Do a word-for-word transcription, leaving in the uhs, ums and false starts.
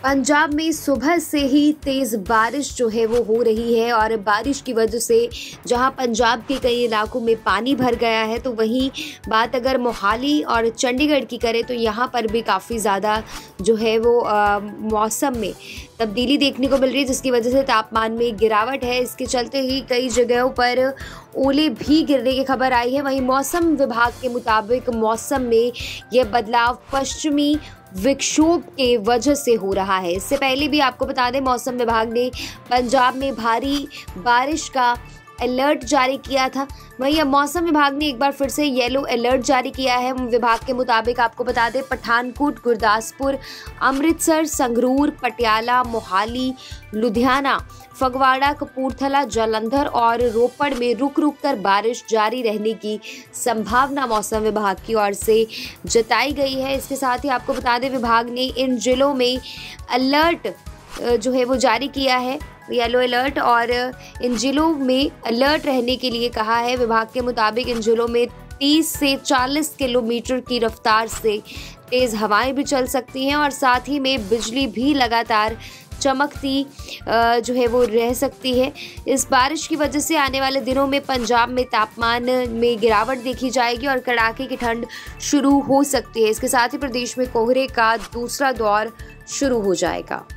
पंजाब में सुबह से ही तेज़ बारिश जो है वो हो रही है और बारिश की वजह से जहां पंजाब के कई इलाकों में पानी भर गया है, तो वहीं बात अगर मोहाली और चंडीगढ़ की करें तो यहां पर भी काफ़ी ज़्यादा जो है वो आ, मौसम में तब्दीली देखने को मिल रही है, जिसकी वजह से तापमान में गिरावट है। इसके चलते ही कई जगहों पर ओले भी गिरने की खबर आई है। वहीं मौसम विभाग के मुताबिक मौसम में यह बदलाव पश्चिमी विक्षोभ के वजह से हो रहा है। इससे पहले भी आपको बता दें, मौसम विभाग ने पंजाब में भारी बारिश का अलर्ट जारी किया था। वहीं अब मौसम विभाग ने एक बार फिर से येलो अलर्ट जारी किया है। विभाग के मुताबिक आपको बता दें, पठानकोट, गुरदासपुर, अमृतसर, संगरूर, पटियाला, मोहाली, लुधियाना, फगवाड़ा, कपूरथला, जालंधर और रोपड़ में रुक रुक कर बारिश जारी रहने की संभावना मौसम विभाग की ओर से जताई गई है। इसके साथ ही आपको बता दें, विभाग ने इन जिलों में अलर्ट जो है वो जारी किया है, येलो अलर्ट, और इन जिलों में अलर्ट रहने के लिए कहा है। विभाग के मुताबिक इन जिलों में तीस से चालीस किलोमीटर की रफ्तार से तेज़ हवाएं भी चल सकती हैं और साथ ही में बिजली भी लगातार चमकती जो है वो रह सकती है। इस बारिश की वजह से आने वाले दिनों में पंजाब में तापमान में गिरावट देखी जाएगी और कड़ाके की ठंड शुरू हो सकती है। इसके साथ ही प्रदेश में कोहरे का दूसरा दौर शुरू हो जाएगा।